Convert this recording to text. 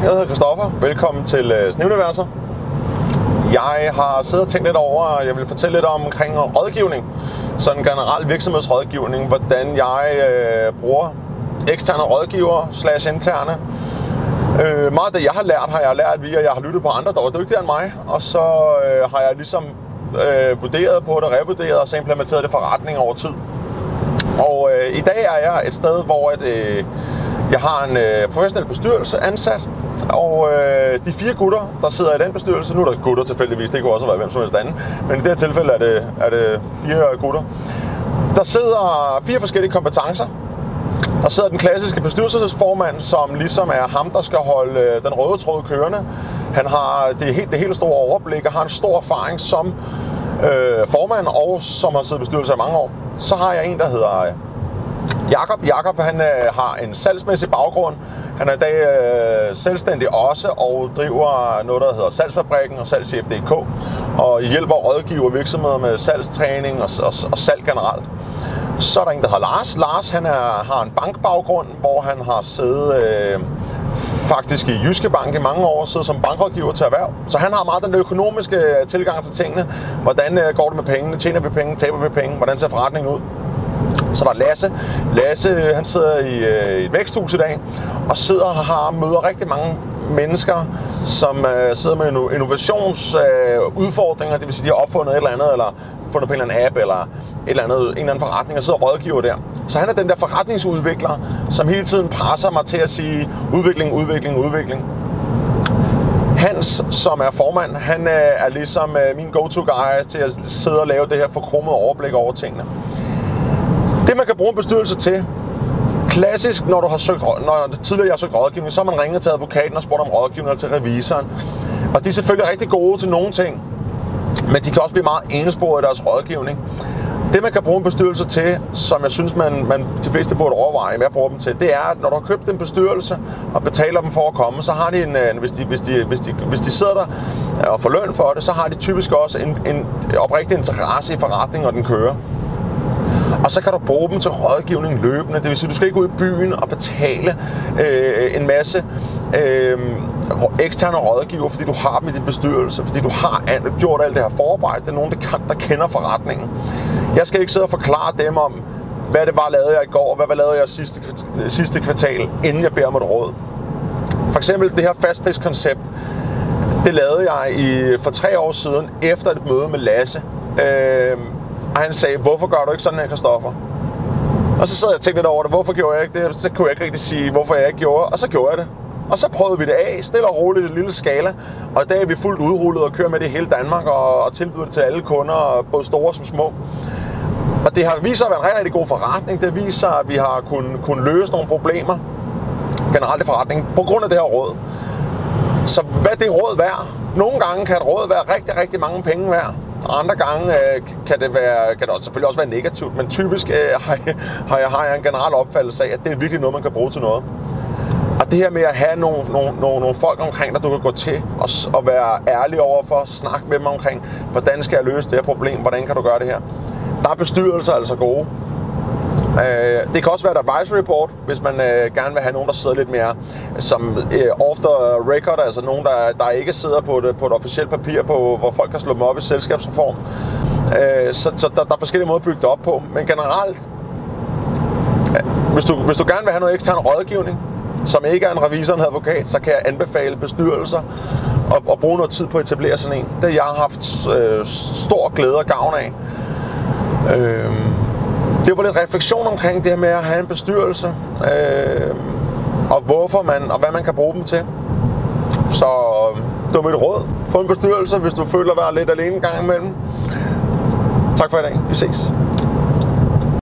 jeg hedder Christoffer. Velkommen til Sneuniverset. Jeg har siddet og tænkt lidt over, at jeg vil fortælle lidt omkring rådgivning. Sådan generelt virksomhedsrådgivning. Hvordan jeg bruger eksterne rådgivere / interne. Meget af det jeg har lært via, at jeg har lyttet på andre, der var dygtigere end mig. Og så har jeg ligesom vurderet på det, revurderet og så implementeret det forretning over tid. Og i dag er jeg et sted, hvor jeg har en professionel bestyrelse ansat. Og de 4 gutter, der sidder i den bestyrelse, nu er der gutter tilfældigvis, det kunne også have været hvem som helst anden, men i det her tilfælde er det 4 gutter. Der sidder 4 forskellige kompetencer. Der sidder den klassiske bestyrelsesformand, som ligesom er ham, der skal holde den røde tråd kørende. Han har det helt store overblik og har en stor erfaring som formand og som har siddet i bestyrelse i mange år. Så har jeg en, der hedder Jakob. Jakob, han har en salgsmæssig baggrund. Han er i dag selvstændig også og driver noget, der hedder Salgsfabrikken og Salgschef.dk og hjælper og rådgiver virksomheder med salgstræning og salg generelt. Så er der en, der hedder Lars. Lars, han har en bankbaggrund, hvor han har siddet faktisk i Jyske Bank i mange år, siddet som bankrådgiver til erhverv. Så han har meget den økonomiske tilgang til tingene. Hvordan går det med pengene? Tjener vi penge? Taber vi penge? Hvordan ser forretningen ud? Så var Lasse. Lasse, han sidder i et væksthus i dag og møder rigtig mange mennesker, som sidder med innovationsudfordringer. Det vil sige, de har opfundet et eller andet, eller fundet på en eller anden app, eller en eller anden forretning, og sidder og rådgiver der. Så han er den der forretningsudvikler, som hele tiden presser mig til at sige udvikling. Hans, som er formand, han er ligesom min go-to-guy til at sidde og lave det her forkromede overblik over tingene. Det man kan bruge en bestyrelse til, klassisk når tidligere jeg har søgt rådgivning, så har man ringet til advokaten og spurgt om rådgivning eller til revisoren. Og de er selvfølgelig rigtig gode til nogle ting, men de kan også blive meget ensporede i deres rådgivning. Det man kan bruge en bestyrelse til, som jeg synes de fleste burde overveje, hvad jeg bruger dem til, det er, at når du har købt en bestyrelse og betaler dem for at komme, så har de hvis de sidder der og får løn for det, så har de typisk også en oprigtig interesse i forretningen, og den kører. Og så kan du bruge dem til rådgivning løbende. Det vil sige, at du skal ikke ud i byen og betale en masse eksterne rådgiver, fordi du har dem i din bestyrelse, fordi du har gjort alt det her forarbejde. Det er nogen, der kender forretningen. Jeg skal ikke sidde og forklare dem om, hvad det var, lavede jeg i går, og hvad lavede jeg sidste kvartal, inden jeg beder om et råd. For eksempel det her fastpriskoncept, det lavede jeg for 3 år siden, efter et møde med Lasse. Og han sagde, hvorfor gør du ikke sådan her, Christoffer? Og så sad jeg og tænkte lidt over det, hvorfor gjorde jeg ikke det? Så kunne jeg ikke rigtig sige, hvorfor jeg ikke gjorde, og så gjorde jeg det. Og så prøvede vi det af, stille og roligt i en lille skala. Og i dag er vi fuldt udrullet og kører med det i hele Danmark og tilbyder det til alle kunder, både store som små. Og det har vist sig at være en rigtig god forretning. Det viser, at vi har kunnet løse nogle problemer generelt i forretningen på grund af det her råd. Så hvad er det råd værd? Nogle gange kan et råd være rigtig mange penge værd. Og andre gange kan det selvfølgelig også være negativt, men typisk har jeg en generel opfattelse af, at det er virkelig noget, man kan bruge til noget. Og det her med at have nogle folk omkring dig, du kan gå til og være ærlig overfor, snakke med dem omkring, hvordan skal jeg løse det her problem, hvordan kan du gøre det her. Der er bestyrelser altså gode. Det kan også være et advisory board, hvis man gerne vil have nogen, der sidder lidt mere som off the record, altså nogen, der ikke sidder på et officielt papir, hvor folk kan slå dem op i selskabsreform. Så der er forskellige måder at bygge det op på. Men generelt, hvis du gerne vil have noget ekstern rådgivning, som ikke er en revisor eller en advokat, så kan jeg anbefale bestyrelser og bruge noget tid på at etablere sådan en. Det jeg har haft stor glæde og gavn af. Det var lidt refleksion omkring det her med at have en bestyrelse, og hvad man kan bruge dem til. Så det var mit råd. Få en bestyrelse, hvis du føler dig lidt alene en gang imellem. Tak for i dag. Vi ses.